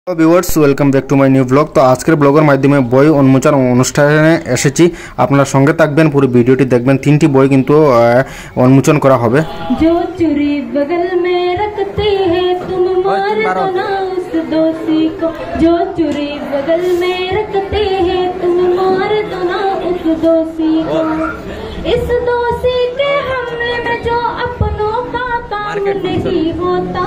Viewers welcome back to my new vlog. তো আজকের ব্লগের মাধ্যমে বই উন্মোচন অনুষ্ঠানে এসেছি। আপনারা সঙ্গে থাকবেন, পুরো ভিডিওটি দেখবেন। তিনটি বই কিন্তু উন্মোচন করা হবে। जो चुरी बगल में रखते हैं तुम मार दो ना उस दोषी को, जो चुरी बगल में रखते हैं तुम मार दो ना उस दोषी को। इस दोषी के हमले में जो अपनों का काम नहीं होता,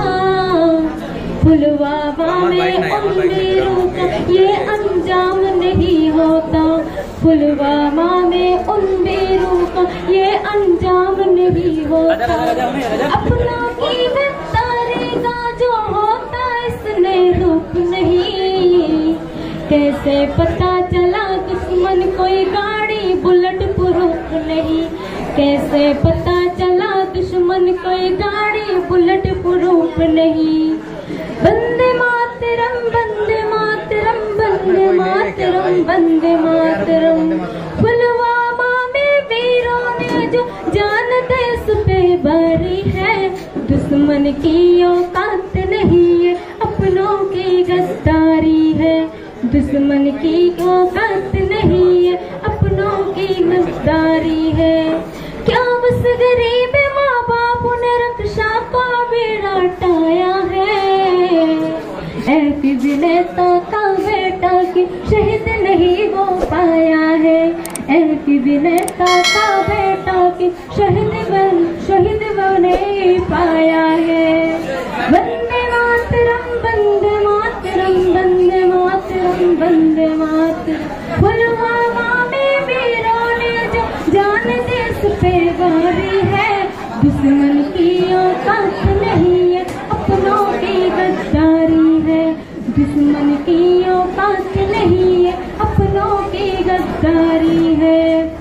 पुलवामा में उन वीरों का ये अंजाम नहीं होता, पुलवामा में उन वीरों का ये अंजाम नहीं होता। अपना की गद्दारी का जो होता इसने रूप नहीं, कैसे पता चला दुश्मन कोई गाड़ी बुलेट प्रूफ नहीं, कैसे पता चला दुश्मन कोई गाड़ी बुलेट प्रूफ नहीं। वंदे मातरम वंदे मातरम वंदे मातरम वंदे मातरम। पुलवामा में वीरों ने जो जान देश पे बारी है, दुश्मन की औकात नहीं है, अपनों की गद्दारी है, दुश्मन की औकात नहीं है, अपनों की गद्दारी है। क्या बस गरीब माँ बाप ने रक्षा का बेड़ा टाया है, एक भी नेता का बेटा की शहीद नहीं हो पाया है, एक भी नेता का बेटा की शहीद नहीं पाया है। वंदे मातरम वंदे मातरम वंदे मातरम वंदे मातरम। पुलवामा में वीरों ने जो जान देश पे वारी है, दुश्मन की औकात नहीं है, अपनों की गद्दारी है, दुश्मन की औकात नहीं है, अपनों की गद्दारी है।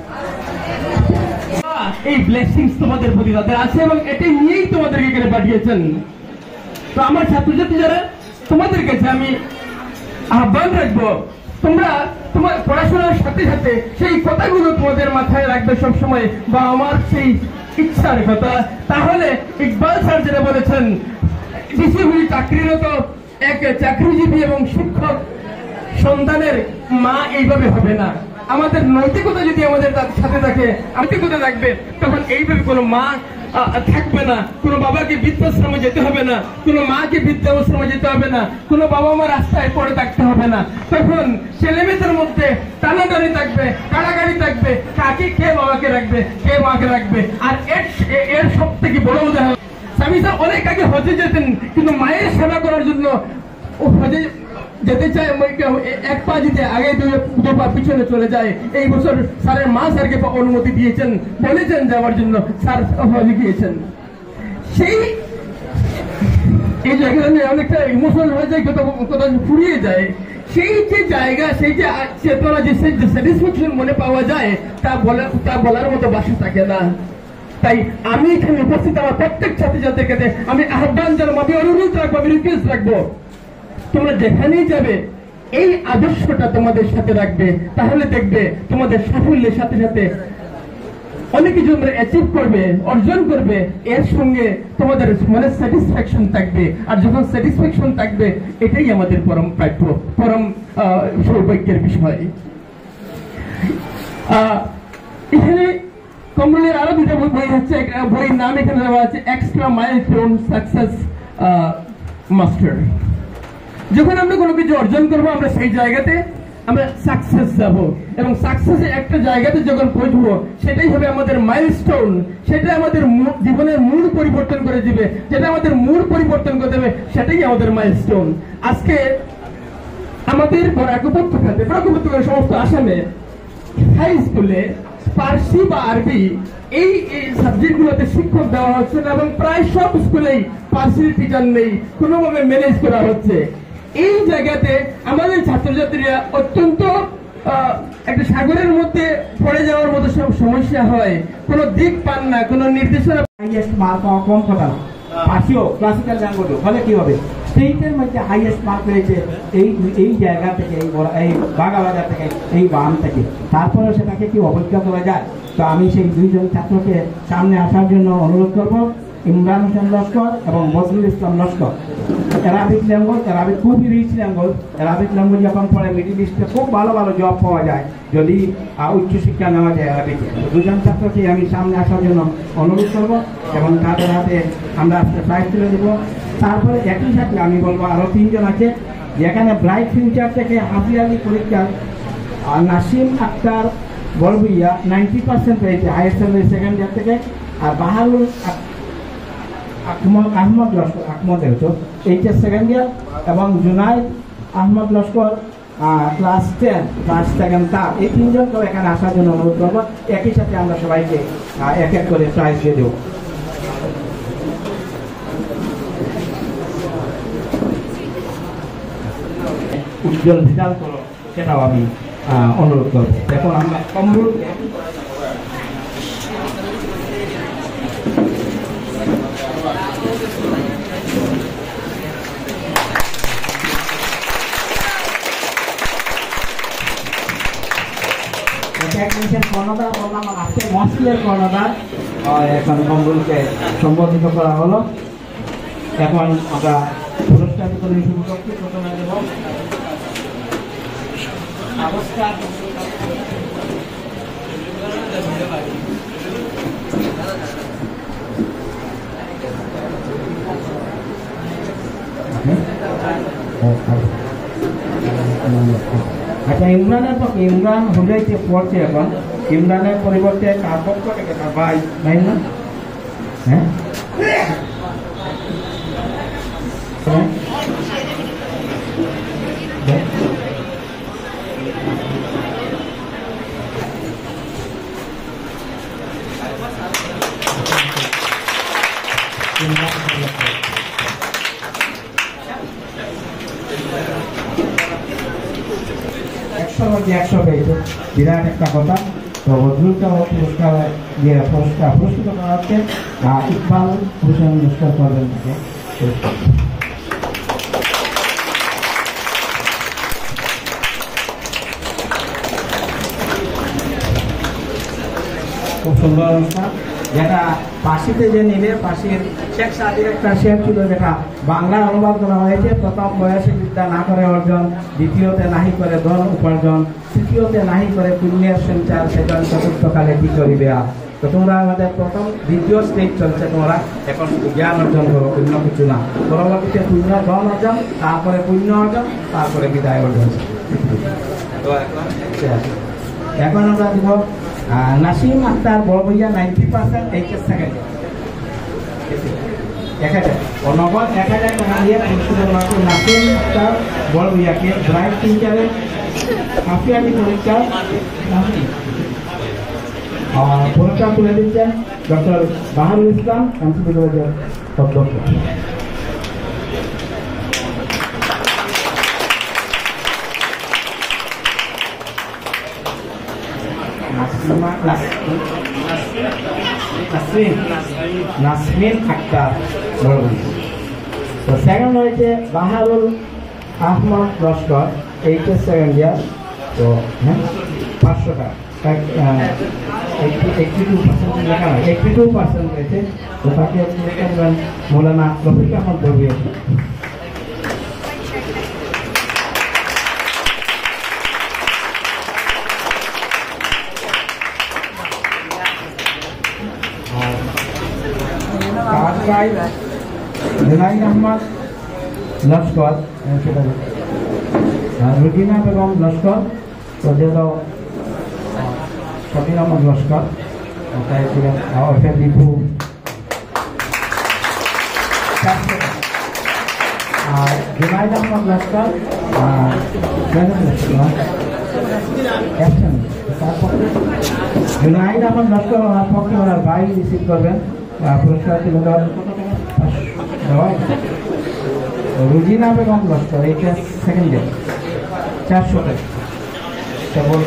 এই ব্লেসিংস তোমাদের প্রতি তাদের আছে এবং এটাই নিয়েই তোমাদেরকে এখানে পাঠিয়েছেন। তো আমার ছাত্রছাত্রী যারা, তোমাদের কাছে আমি আহ্বান রাখবো, তোমরা তোমার পড়াশোনার সাথে সাথে সেই কথাগুলো তোমাদের মাথায় রাখবে সবসময়, বা আমার সেই ইচ্ছার কথা। তাহলে ইকবাল স্যার যেটা বলেছেন, ডিসিগুলি চাকরিরত এক চাকরিজীবী এবং শিক্ষক সন্তানের মা এইভাবে হবে না। আমাদের নৈতিকতা যদি আমাদের সাথে থাকে, নৈতিকতা থাকবে, তখন এইভাবে কোনো মা থাকবে না, কোনো বাবাকে বৃদ্ধাশ্রমে যেতে হবে না, কোনো মাকে বৃদ্ধাশ্রমে যেতে হবে না, কোনো বাবা মা রাস্তায় পড়ে থাকতে হবে না। তখন ছেলে মেয়েদের মধ্যে টানাটানি থাকবে, কাড়াকাড়ি থাকবে, কে বাবাকে রাখবে, কে মাকে রাখবে। আর এর সব থেকে বড় উদাহরণ, স্বামী স্যার অনেক আগে হজে যেতেন, কিন্তু মায়ের সেবা করার জন্য ও হজে যেতে চায়, এক পা দিতে আগে দু পা পিছনে চলে যায়। এই বছর স্যারের মা স্যারকে অনুমতি দিয়েছেন, বলেছেন যাওয়ার জন্য, স্যার হজে গিয়েছেন। সেই এই জায়গাটা নিয়ে অনেকটা ইমোশনাল হয়ে যায়, কথা ফুরিয়ে যায়। সেই যে জায়গা, সেই যে চেতনা, যে স্যাটিসফ্যাকশন মনে পাওয়া যায়, তা বলার মতো ভাষা থাকে না। তাই আমি এখানে উপস্থিত আমার প্রত্যেক ছাত্রছাত্রীকে আমি আহ্বান জানাবো, আমি অনুরোধ রাখবো, আমি রিকোয়েস্ট রাখবো, তোমরা যেখানেই যাবে এই আদর্শটা তোমাদের সাথে রাখবে, তাহলে দেখবে তোমাদের সাফল্যের সাথে সাথে অনেক কিছু তোমরা অ্যাচিভ করবে, অর্জন করবে, এর সঙ্গে তোমাদের মনে স্যাটিসফ্যাকশন থাকবে। আর যখন স্যাটিসফ্যাকশন থাকবে, এটাই আমাদের পরম প্রাপ্য, পরম সৌভাগ্যের বিষয়। এখানে কমলের আরো দুটো বই হচ্ছে, বইয়ের নাম এখানে দেওয়া আছে এক্সট্রা মাইলস্টোন সাকসেস মাস্টার। যখন আমরা কোনো কিছু অর্জন করবো, আমরা সেই জায়গাতে আমরা সাকসেস যাব, এবং সাকসেসের একটা জায়গাতে যখন পৌঁছবো, সেটাই হবে আমাদের মাইলস্টোন, সেটা আমাদের জীবনের মূল পরিবর্তন করে দিবে, যেটা আমাদের মূল পরিবর্তন করে দেবে, সেটাই আমাদের মাইলস্টোন। আজকে আমাদের বরাক উপত্যকার সমস্ত আসামে হাই স্কুলে ফার্সি বা আরবি এই সাবজেক্ট গুলোতে শিক্ষক দেওয়া হচ্ছে না, এবং প্রায় সব স্কুলেই ফার্সির টিচার নেই, কোনোভাবে ম্যানেজ করা হচ্ছে। এই জায়গাতে আমাদের ছাত্রছাত্রীরা অত্যন্ত একটা সাগরের মধ্যে পড়ে যাওয়ার মতো সব সমস্যা হয়, কোনো দিক পান না, কোনো নির্দেশনা। হাইয়েস্ট মার্ক কম কথা ফার্সিও ক্লাসিক্যাল ল্যাঙ্গুয়েজ ফলে কি হবে, সেইটার মধ্যে হাইয়েস্ট মার্ক রয়েছে এই জায়গা থেকে, এই বাগাবাজার থেকে, এই বাম থেকে। তারপরে সেটাকে কি অবজ্ঞা করা যায়? তো আমি সেই দুইজন ছাত্রকে সামনে আসার জন্য অনুরোধ করবো। ইমরান হোসেন লস্কর এবং Bajrul Islam Laskar. Arabic language, Arabic খুবই রিচ ল্যাঙ্গুয়েজ। অ্যারাবিক ল্যাঙ্গুয়েজ এখন পরে মিডল ইস্টে খুব ভালো ভালো জব পাওয়া যায় যদি উচ্চশিক্ষা নেওয়া যায় অ্যারাবিকে। দুজন ছাত্রকে আমি সামনে আসার জন্য অনুরোধ করবো এবং তাদের হাতে আমরা আজকে প্রাইজ তুলে দেবো। তারপরে একই সাথে আমি বলবো আরও 3 জন আছে, যেখানে ব্রাইট ফিউচার থেকে হাফিজ আলী পরীক্ষার নাসিম আক্তার বলবুইয়া 90% পেয়েছে হায়ার সেকেন্ডারি সেকেন্ড ইয়ার থেকে। আর Baharul Ahmed Laskar, Ahmed HS second year, এবং Junaid Ahmed Laskar class 10 class second তার। এই 3 জনকে এখানে আসার জন্য অনুরোধ করবো। একই সাথে আমরা সবাইকে এক এক করে প্রাইজ দিয়ে দেবো। উজ্জ্বল রেজাল্ট করো সেটাও আমি অনুরোধ করবো। দেখুন আমরা কমরুল কর্ণধার বললাম, আজকে মহসিলের কর্ণধার এখন কমরুলকে সম্বোধিত করা হলো। এখন আমরা পুরস্কার বিতরণ শুরু করছি। প্রথমে দেব নমস্কার আচ্ছা, ইমরানের পক্ষে ইমরান হুদাইতে পড়ছে এখন। ইমরানের পরিবর্তে কার পক্ষ থেকে তার ভাই না? হ্যাঁ একশো পেয়েছে, বিরাট একটা কথা। তো বদরুলটা পুরস্কার দিয়ে পুরস্কৃত করা হচ্ছে। ইকবাল হোসেন পুরস্কার করবেন তাকে। খুব সুন্দর অনুষ্ঠান, যেটা পাশিতে যে নিলে পাশির শেখ সাদির একটা শের ছিল, যেটা বাংলায় অনুবাদ করা হয়েছে। প্রথম বয়সে বিদ্যা না করে অর্জন, দ্বিতীয়তে নাহি করে ধন উপার্জন, তৃতীয়তে নাহি করে পুণ্যের সঞ্চার, সেজন চতুর্থকালে কি করিবে আর। তো তোমরা আমাদের প্রথম দ্বিতীয় স্টেজ চলছে, তোমরা এখন জ্ঞান অর্জন করো, অন্য কিছু না। পরবর্তীতে পুণ্য ধন অর্জন, তারপরে পুণ্য অর্জন, তারপরে বিদায় অর্জন। তো এখন আমরা দিব নাসিম আক্তার বড়বইয়া 90% এইচএস সেকেন্ড। 1000 নগদ 1000 টাকা দিয়ে পুরস্কৃত করা হচ্ছে নাসিম আক্তার বড়বইয়াকে। ব্রাইট ফিউচারের হাফিজ আলী পরীক্ষার পুরস্কার তুলে দিচ্ছেন ডক্টর বাহারুল ইসলাম, সাংস্কৃতিক অধ্যক্ষ। নাসমিন আক্তার বড়বইয়া। তো সেকেন্ড হয়েছে Baharul Ahmed Laskar, HS second year. তো হ্যাঁ 500 টাকা 82% হয়েছে। তো তাকে মৌলানা রফিক আহমদ বড়বইয়া। জুনাইদ আহমদ লস্কর, রুজিনা বেগম লস্কর, শকিল আহমদ লস্কর, দীপু। আর জুনাইদ আহমদ লস্কর জুনাইদ আহমদ লস্কর ওনার পক্ষে ওনার ভাই রিসিভ করবেন পুরস্কার তুলে দেওয়ার। রুজিনা বেগম লস্কর, এইটা সেকেন্ড ইয়ার, 400 টাকা। কেবল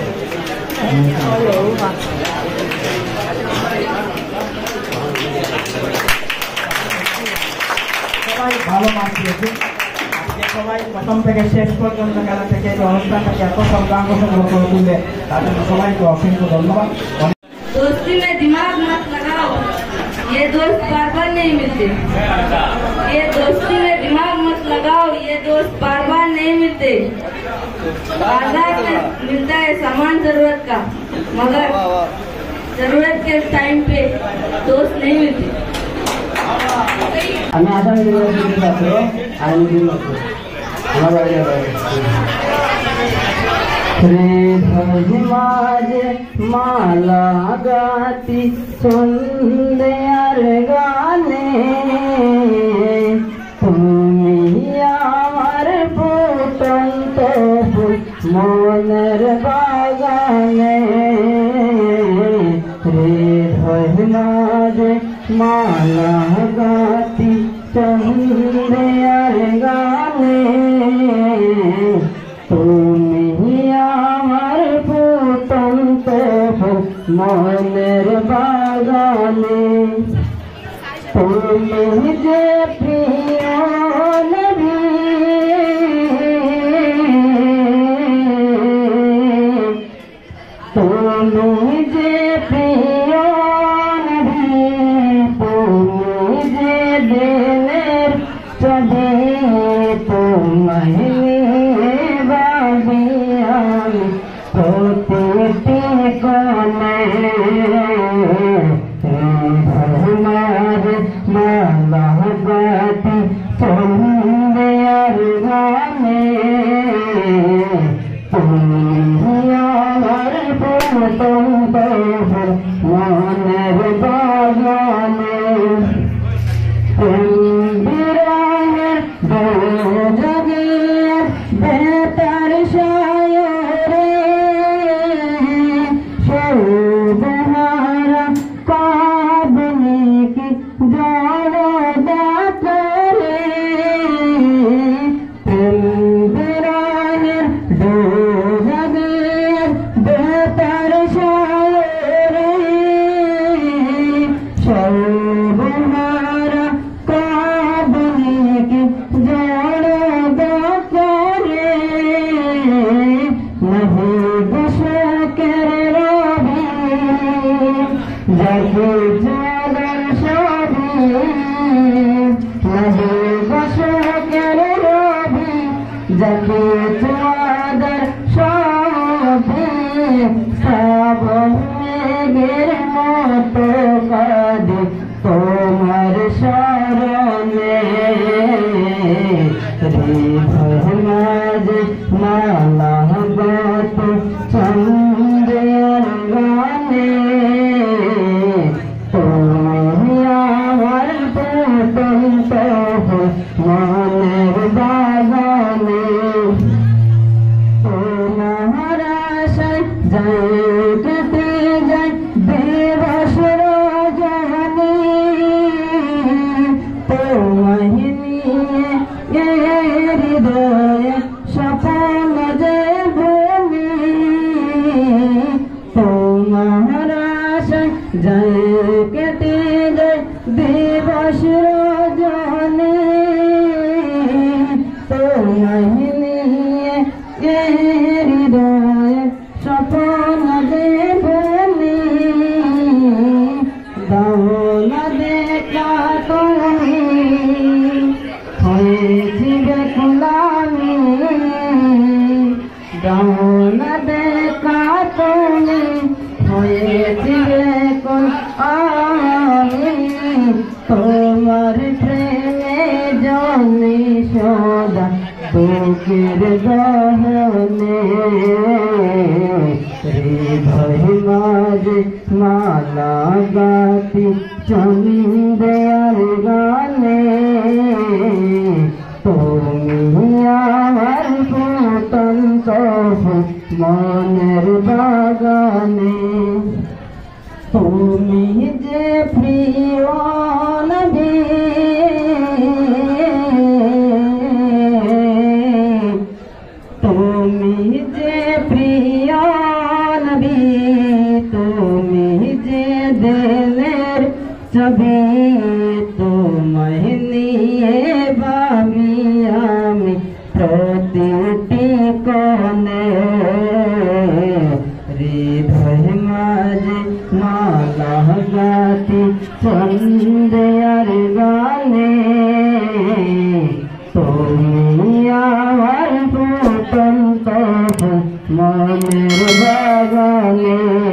সবাই ভালো মার্ক দিয়েছে। সবাই প্রথম থেকে শেষ পর্যন্ত খেলা থেকে এই অনুষ্ঠানটাকে এত সংগ্রাম করে তুললে তাদের সবাইকে অসংখ্য ধন্যবাদ। दोस्ती में दिमाग मत लगाओ, ये दोस्त बार बार नहीं मिलते। ये दोस्ती में दिमाग मत लगाओ, ये दोस्त बार बार नहीं मिलते। बाजार में मिलता है सामान जरूरत का, मगर जरूरत के टाइम पे दोस्त नहीं मिलते। আমি আসাম ইউনিভার্সিটির ছাত্র আইনজীবী আমার বাড়ি মাঝে মালা গাতি সন্ধ্যার গানে তুমি আমার ফুটন্ত ফুল মনের বাগানে হৃদয় মাঝে মালা গাতি সন্ধ্যার গানে তুমি আমার ফুটন্ত ফুল মনের বাগানে তুমি যে প্রিয় নবী তুমি যে প্রিয় নবী তুমি যে দিনের ছবি তোমায় প্রতিটি কোণে তোমার মালা গাতি সন্ধ্যার গানে তুমি আমার ফুটন্ত মনের বাগানে বিরহের দোজগের বেতার শায়রে সৌবহারা কাবনে কি জড়দা করে বিরহের দোজগের বেতার শায়রে সৌবহারা কাবনে কি জড়দা করে নহি বশকের রবি যাকে জগন সবি নহি বশকের রবি যাকে জগন সবি শ্রাবণ মেঘের মতো কাঁদে তোমার শরণে হৃদয় মাঝে মালা গাতি সন্ধ্যার গানে তুমি আমার ফুটন্ত মনের বাগানে তোমার আশায় যাইতে যাই দিবস রজনী তোমায় নিয়ে হৃদয়ে স্বপ্ন যে ভূমি তোমার আশায় যাই কেটে যায় দিবস রজনী তোমায় নিয়ে হৃদয়ে স্বপ্ন যে ভূমি দাওনা দেখা তুমি হয়েছি দেখলামি দাওনা দেখা তুমি হয়েছি দেখুন আমি তোমার প্রেমে জনি সদা বুকের দহনে হৃদয় মাঝে মালা গাতি সন্ধ্যার গানে তুমি আমার ফুটন্ত মনের বাগানে তুমি যে প্রিয় নবী তুমি যে প্রিয় নবী তুমি যে দিলের ছবি তোমায় নিয়ে ভাবি আমি প্রতিটি কোণে হৃদয় মাঝে মালা গাতি মনের বাগানে